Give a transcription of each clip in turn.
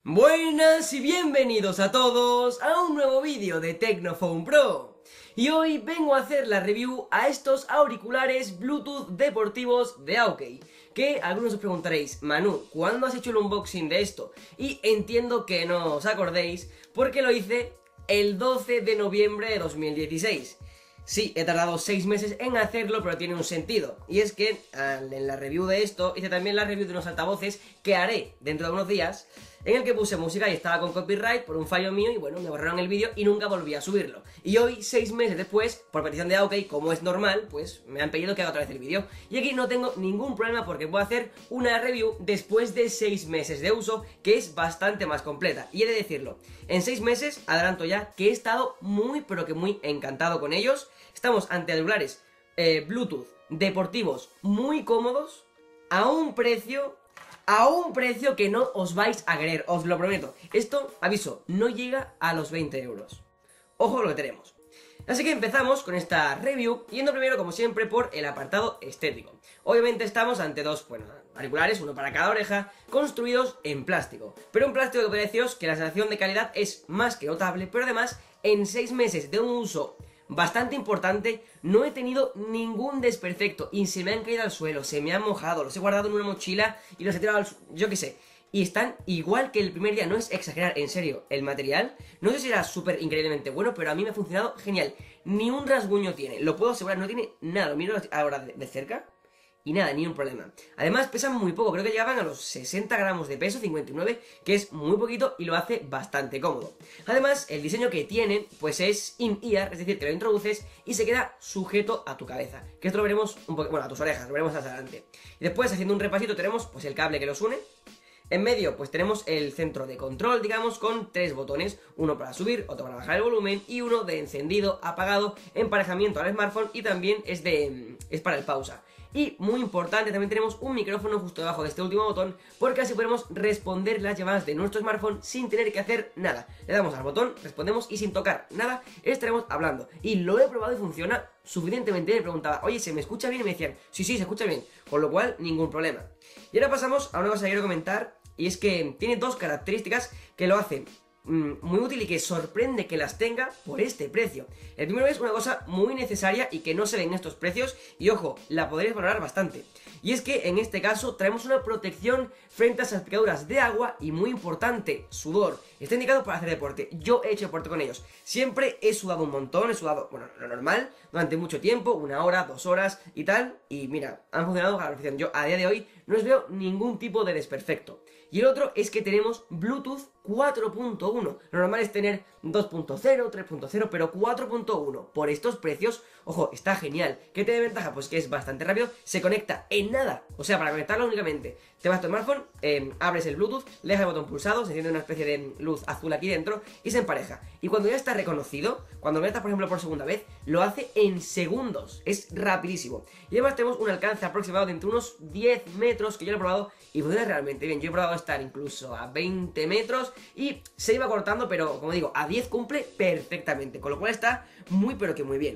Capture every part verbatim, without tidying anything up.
Buenas y bienvenidos a todos a un nuevo vídeo de Tecnophone Pro. Y hoy vengo a hacer la review a estos auriculares Bluetooth deportivos de Aukey. Que algunos os preguntaréis, Manu, ¿cuándo has hecho el unboxing de esto? Y entiendo que no os acordéis porque lo hice el doce de noviembre de dos mil dieciséis. Sí, he tardado seis meses en hacerlo, pero tiene un sentido. Y es que en la review de esto hice también la review de unos altavoces que haré dentro de unos días, en el que puse música y estaba con copyright por un fallo mío y bueno, me borraron el vídeo y nunca volví a subirlo. Y hoy, seis meses después, por petición de Aukey, como es normal, pues me han pedido que haga otra vez el vídeo. Y aquí no tengo ningún problema porque puedo hacer una review después de seis meses de uso, que es bastante más completa. Y he de decirlo, en seis meses, adelanto ya, que he estado muy pero que muy encantado con ellos. Estamos ante auriculares eh, Bluetooth deportivos muy cómodos, a un precio... A un precio que no os vais a querer, os lo prometo. Esto, aviso, no llega a los veinte euros. Ojo lo que tenemos. Así que empezamos con esta review, yendo primero, como siempre, por el apartado estético. Obviamente estamos ante dos, bueno, auriculares, uno para cada oreja, construidos en plástico. Pero un plástico que podría deciros que la sensación de calidad es más que notable, pero además, en seis meses de un uso bastante importante, no he tenido ningún desperfecto y se me han caído al suelo, se me han mojado, los he guardado en una mochila y los he tirado al suelo, yo qué sé. Y están igual que el primer día, no es exagerar, en serio, el material, no sé si era súper increíblemente bueno, pero a mí me ha funcionado genial. Ni un rasguño tiene, lo puedo asegurar, no tiene nada, lo miro ahora de, de cerca. Y nada, ni un problema. Además pesan muy poco, creo que llegaban a los sesenta gramos de peso, cincuenta y nueve, que es muy poquito y lo hace bastante cómodo. Además, el diseño que tiene, pues es in-ear, es decir, que lo introduces y se queda sujeto a tu cabeza. Que esto lo veremos un poco, bueno, a tus orejas, lo veremos más adelante. Y después, haciendo un repasito, tenemos pues el cable que los une. En medio, pues tenemos el centro de control, digamos, con tres botones, uno para subir, otro para bajar el volumen y uno de encendido, apagado, emparejamiento al smartphone y también es de es para el pausa. Y muy importante, también tenemos un micrófono justo debajo de este último botón, porque así podemos responder las llamadas de nuestro smartphone sin tener que hacer nada. Le damos al botón, respondemos y sin tocar nada estaremos hablando. Y lo he probado y funciona suficientemente. Me preguntaba, oye, ¿se me escucha bien? Y me decían, sí, sí, se escucha bien, con lo cual ningún problema. Y ahora pasamos a una cosa que quiero comentar, y es que tiene dos características que lo hacen mm, muy útil y que sorprende que las tenga por este precio. El primero es una cosa muy necesaria y que no se ve en estos precios, y ojo, la podréis valorar bastante. Y es que en este caso traemos una protección frente a salpicaduras de agua y, muy importante, sudor. Está indicado para hacer deporte. Yo he hecho deporte con ellos. Siempre he sudado un montón, he sudado, bueno, lo normal, durante mucho tiempo, una hora, dos horas y tal. Y mira, han funcionado a la perfección. Yo a día de hoy no les veo ningún tipo de desperfecto. Y el otro es que tenemos Bluetooth cuatro punto uno. Lo normal es tener dos punto cero, tres punto cero, pero cuatro punto uno. Por estos precios, ojo, está genial. ¿Qué tiene de ventaja? Pues que es bastante rápido, se conecta en nada. O sea, para conectarlo únicamente, te vas a tu smartphone, eh, abres el Bluetooth, le dejas el botón pulsado, se enciende una especie de luz azul aquí dentro y se empareja. Y cuando ya está reconocido, cuando lo metas por ejemplo por segunda vez, lo hace en segundos. Es rapidísimo. Y además tenemos un alcance aproximado de entre unos diez metros, que yo lo he probado y funciona realmente bien. Yo he probado estar incluso a veinte metros y se iba cortando, pero como digo, a diez cumple perfectamente, con lo cual está muy pero que muy bien.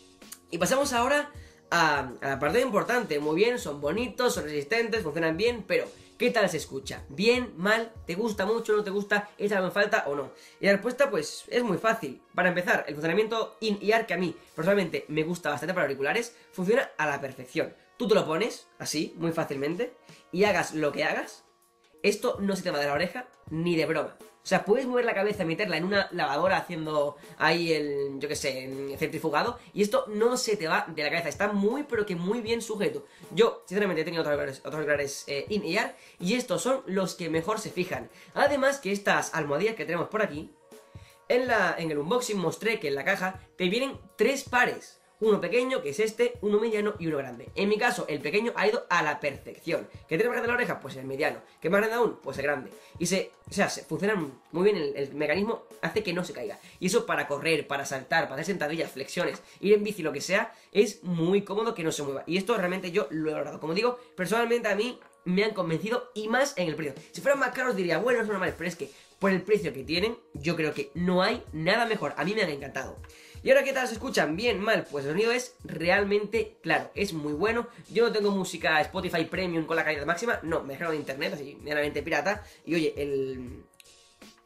Y pasamos ahora a, a la parte importante. Muy bien, son bonitos, son resistentes, funcionan bien, pero ¿qué tal se escucha? ¿Bien? ¿Mal? ¿Te gusta mucho? ¿No te gusta? ¿Es algo en falta o no? Y la respuesta pues es muy fácil. Para empezar, el funcionamiento in-ear, que a mí personalmente me gusta bastante para auriculares, funciona a la perfección. Tú te lo pones así, muy fácilmente, y hagas lo que hagas, esto no se te va de la oreja ni de broma. O sea, puedes mover la cabeza y meterla en una lavadora haciendo ahí el, yo qué sé, centrifugado, y esto no se te va de la cabeza. Está muy, pero que muy bien sujeto. Yo, sinceramente, he tenido otros auriculares, otros auriculares eh, in-ear, y estos son los que mejor se fijan. Además que estas almohadillas que tenemos por aquí, en, la, en el unboxing mostré que en la caja te vienen tres pares. Uno pequeño, que es este, uno mediano y uno grande. En mi caso, el pequeño ha ido a la perfección. ¿Qué tiene más grande la oreja? Pues el mediano. ¿Qué más grande aún? Pues el grande. Y se, o sea, se funcionan muy bien, el, el mecanismo hace que no se caiga. Y eso para correr, para saltar, para hacer sentadillas, flexiones, ir en bici, lo que sea, es muy cómodo que no se mueva. Y esto realmente yo lo he logrado. Como digo, personalmente a mí me han convencido, y más en el precio. Si fueran más caros diría, bueno, son normales, pero es que por el precio que tienen, yo creo que no hay nada mejor. A mí me han encantado. Y ahora, ¿qué tal se escuchan? ¿Bien? ¿Mal? Pues el sonido es realmente claro, es muy bueno. Yo no tengo música Spotify Premium con la calidad máxima, no, me dejaron de internet, así, meramente pirata. Y oye, el,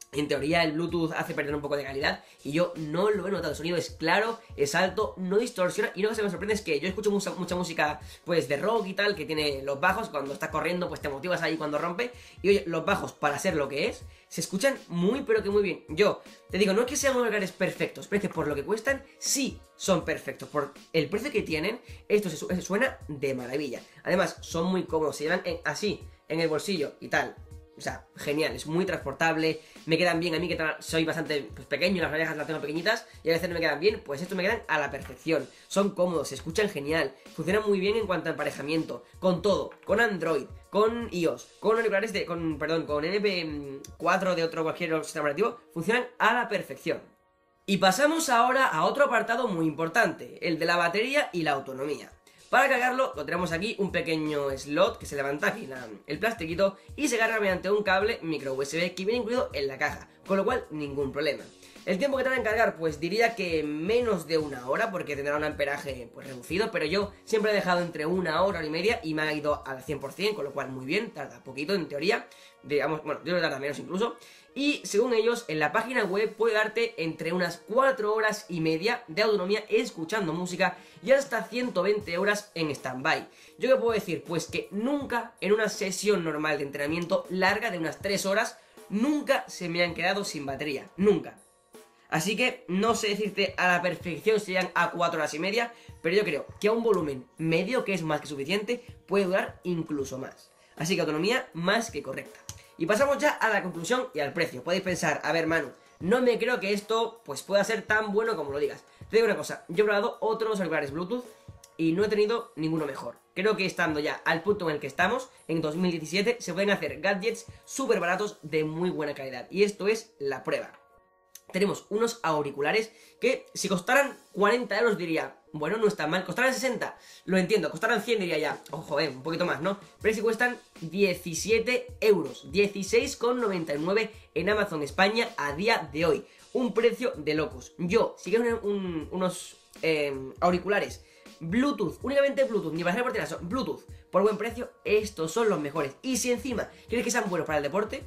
En teoría el Bluetooth hace perder un poco de calidad y yo no lo he notado. El sonido es claro, es alto, no distorsiona. Y lo que se me sorprende es que yo escucho mucha, mucha música pues de rock y tal, que tiene los bajos. Cuando estás corriendo pues te motivas ahí cuando rompe. Y oye, los bajos, para ser lo que es, se escuchan muy pero que muy bien. Yo te digo, no es que sean auriculares perfectos, pero es que por lo que cuestan, sí son perfectos. Por el precio que tienen, esto se, se suena de maravilla. Además, son muy cómodos, se llevan en, así, en el bolsillo y tal. O sea, genial, es muy transportable, me quedan bien a mí que soy bastante pues, pequeño, las orejas las tengo pequeñitas y a veces no me quedan bien, pues estos me quedan a la perfección. Son cómodos, se escuchan genial, funcionan muy bien en cuanto a emparejamiento, con todo, con Android, con iOS, con auriculares de, con, perdón, con N P cuatro de otro cualquier sistema operativo, funcionan a la perfección. Y pasamos ahora a otro apartado muy importante, el de la batería y la autonomía. Para cargarlo, lo tenemos aquí, un pequeño slot que se levanta aquí, la, el plastiquito, y se carga mediante un cable micro U S B que viene incluido en la caja, con lo cual, ningún problema. El tiempo que tarda en cargar, pues diría que menos de una hora, porque tendrá un amperaje pues reducido, pero yo siempre he dejado entre una hora, hora y media, y me ha ido al cien por cien, con lo cual muy bien, tarda poquito en teoría, digamos, bueno, yo creo que tarda menos incluso, y según ellos, en la página web puede darte entre unas cuatro horas y media de autonomía escuchando música y hasta ciento veinte horas en stand-by. ¿Yo qué puedo decir? Pues que nunca en una sesión normal de entrenamiento larga de unas tres horas, nunca se me han quedado sin batería, nunca. Así que no sé decirte a la perfección si llegan a cuatro horas y media, pero yo creo que a un volumen medio, que es más que suficiente, puede durar incluso más. Así que autonomía más que correcta. Y pasamos ya a la conclusión y al precio. Podéis pensar, a ver Manu, no me creo que esto pues pueda ser tan bueno como lo digas. Te digo una cosa, yo he probado otros auriculares Bluetooth y no he tenido ninguno mejor. Creo que estando ya al punto en el que estamos, en dos mil diecisiete, se pueden hacer gadgets súper baratos de muy buena calidad. Y esto es la prueba. Tenemos unos auriculares que si costaran cuarenta euros diría, bueno, no está mal. Costaran sesenta, lo entiendo, costaran cien diría ya, ojo, eh, un poquito más, ¿no? Pero si cuestan diecisiete euros, dieciséis con noventa y nueve en Amazon España a día de hoy. Un precio de locos. Yo, si quiero un, un, unos eh, auriculares Bluetooth, únicamente Bluetooth, ni para hacer deporte, son Bluetooth, por buen precio, estos son los mejores. Y si encima quieres que sean buenos para el deporte,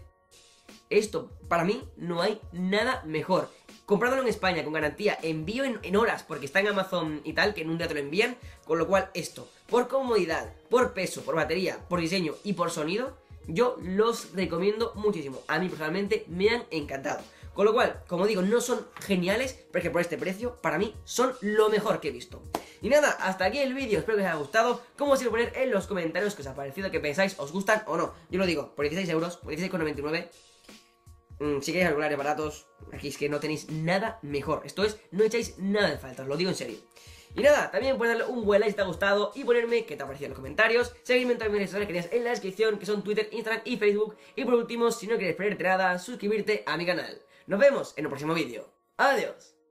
esto, para mí, no hay nada mejor. Comprándolo en España con garantía, envío en, en horas, porque está en Amazon y tal, que en un día te lo envían. Con lo cual, esto, por comodidad, por peso, por batería, por diseño y por sonido, yo los recomiendo muchísimo. A mí personalmente me han encantado. Con lo cual, como digo, no son geniales, pero es que por este precio, para mí, son lo mejor que he visto. Y nada, hasta aquí el vídeo, espero que os haya gustado. Como os quiero poner en los comentarios qué os ha parecido, qué pensáis, os gustan o no. Yo lo digo, por dieciséis euros, por dieciséis con noventa y nueve... Si queréis auriculares baratos, aquí es que no tenéis nada mejor. Esto es, no echáis nada de falta, os lo digo en serio. Y nada, también puedes darle un buen like si te ha gustado y ponerme qué te ha parecido en los comentarios. Seguidme en todas mis redes sociales que tienes en la descripción, que son Twitter, Instagram y Facebook. Y por último, si no quieres perderte nada, suscribirte a mi canal. Nos vemos en el próximo vídeo. ¡Adiós!